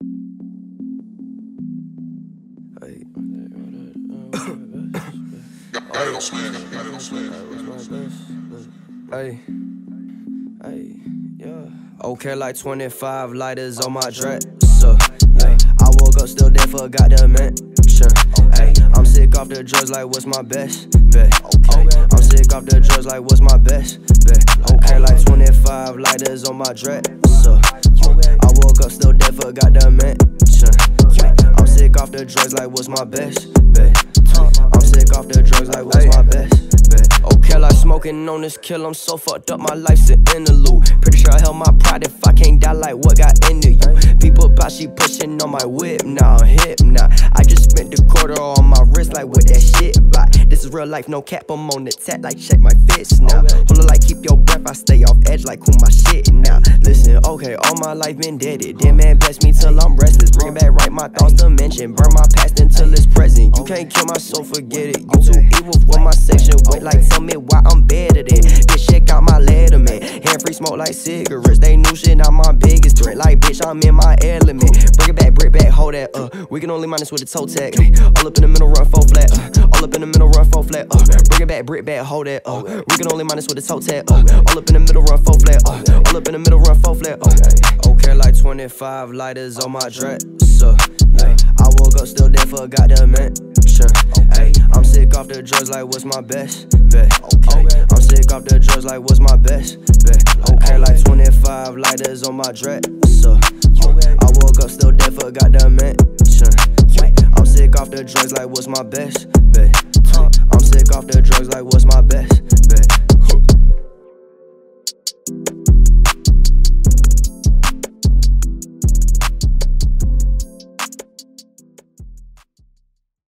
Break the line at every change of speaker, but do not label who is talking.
Okay, like 25 lighters on my dresser. Yeah, I woke up still there, forgot the mention. Ay, I'm sick off the drugs, like what's my best bet? Okay, I'm sick off the drugs, like what's my best bet? Okay, like 25 lighters on my dresser. I woke up still there, forgot the mention. I'm sick off the drugs, like what's my best bet? I'm sick off the drugs, like what's my best bet? Okay, like smoking on this kill, I'm so fucked up, my life's an interlude. Pretty sure I held my pride if I can't die, like what got into you? People about she pushing on my whip, now I'm hip now. I just spent the quarter on my wrist, like what that shit by. This is real life, no cap, I'm on the tap, like check my fist now. Hold on, like keep your breath, I stay off edge, like who my shit now. Listen, okay, all my life been deaded. Dead man bless me till I'm restless. Bring back right my thoughts to mention. Burn my past until it's present. You can't kill my soul, forget it. You too evil for my section. Wait, like tell me why I'm better than this shit got my letterman. Hand free smoke like cigarettes. They knew shit, not my biggest threat. Like bitch, I'm in my element. Bring it back, brick back, hold that. We can only minus with a toe tag. All up in the middle, run 4 flat. All up in the middle, run 4 flat. Bring it back, brick back, hold that. We can only minus with a toe tag. All up in the middle, run 4 flat. All up in the middle, run 4 flat. Okay, like 25 lighters on my dresser. Yeah, I woke up still there, forgot the mention. Ay, I'm sick off the drugs, like what's my best bet? Okay, I'm sick off the drugs, like what's my best bet? Okay, like 25 lighters on my dresser. I woke up still there, forgot the mention. I'm sick off the drugs, like what's my best bet? I'm sick off the drugs, like what's my best bet?